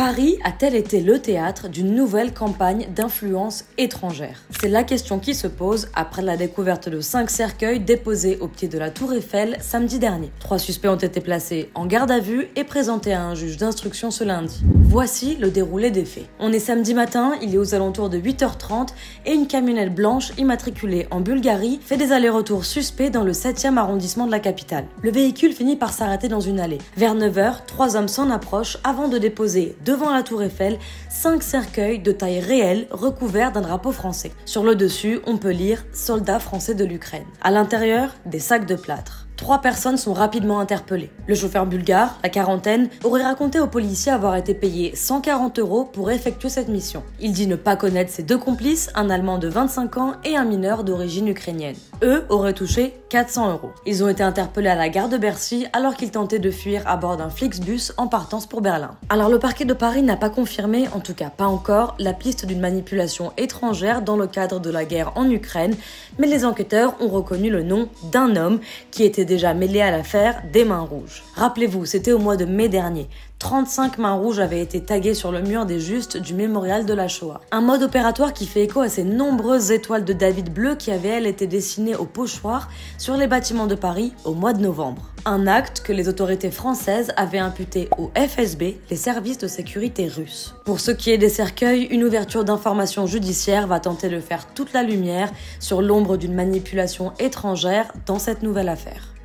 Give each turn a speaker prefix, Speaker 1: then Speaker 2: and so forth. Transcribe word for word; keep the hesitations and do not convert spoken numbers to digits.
Speaker 1: Paris a-t-elle été le théâtre d'une nouvelle campagne d'influence étrangère? C'est la question qui se pose après la découverte de cinq cercueils déposés au pied de la Tour Eiffel samedi dernier. Trois suspects ont été placés en garde à vue et présentés à un juge d'instruction ce lundi. Voici le déroulé des faits. On est samedi matin, il est aux alentours de huit heures trente et une camionnette blanche immatriculée en Bulgarie fait des allers-retours suspects dans le septième arrondissement de la capitale. Le véhicule finit par s'arrêter dans une allée. Vers neuf heures, trois hommes s'en approchent avant de déposer devant la Tour Eiffel cinq cercueils de taille réelle recouverts d'un drapeau français. Sur le dessus, on peut lire « Soldats français de l'Ukraine ». À l'intérieur, des sacs de plâtre. Trois personnes sont rapidement interpellées. Le chauffeur bulgare, la quarantaine, aurait raconté aux policiers avoir été payé cent quarante euros pour effectuer cette mission. Il dit ne pas connaître ses deux complices, un Allemand de vingt-cinq ans et un mineur d'origine ukrainienne. Eux auraient touché quatre cents euros. Ils ont été interpellés à la gare de Bercy alors qu'ils tentaient de fuir à bord d'un Flixbus en partance pour Berlin. Alors le parquet de Paris n'a pas confirmé, en tout cas pas encore, la piste d'une manipulation étrangère dans le cadre de la guerre en Ukraine, mais les enquêteurs ont reconnu le nom d'un homme qui était déjà mêlé à l'affaire des mains rouges. Rappelez-vous, c'était au mois de mai dernier. trente-cinq mains rouges avaient été taguées sur le mur des justes du mémorial de la Shoah. Un mode opératoire qui fait écho à ces nombreuses étoiles de David bleues qui avaient, elles, été dessinées au pochoir sur les bâtiments de Paris au mois de novembre. Un acte que les autorités françaises avaient imputé au F S B, les services de sécurité russes. Pour ce qui est des cercueils, une ouverture d'information judiciaire va tenter de faire toute la lumière sur l'ombre d'une manipulation étrangère dans cette nouvelle affaire.